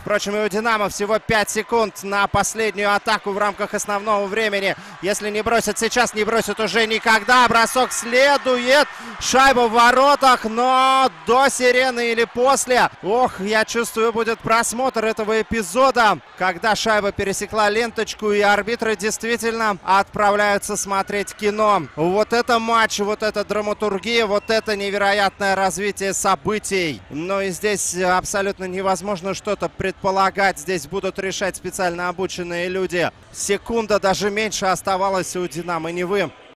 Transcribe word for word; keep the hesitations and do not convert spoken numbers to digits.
Впрочем, и у «Динамо» всего пять секунд на последнюю атаку в рамках основного времени. Если не бросят сейчас, не бросят уже никогда. Бросок следует. Шайба в воротах, но до сирены или после. Ох, я чувствую, будет просмотр этого эпизода, когда шайба пересекла ленточку, и арбитры действительно отправляются смотреть кино. Вот это матч, вот это драматургия, вот это невероятное развитие событий. Но и здесь абсолютно невозможно что-то предполагать. Здесь будут решать специально обученные люди. Секунда, даже меньше оставалось у «Динамо Невы».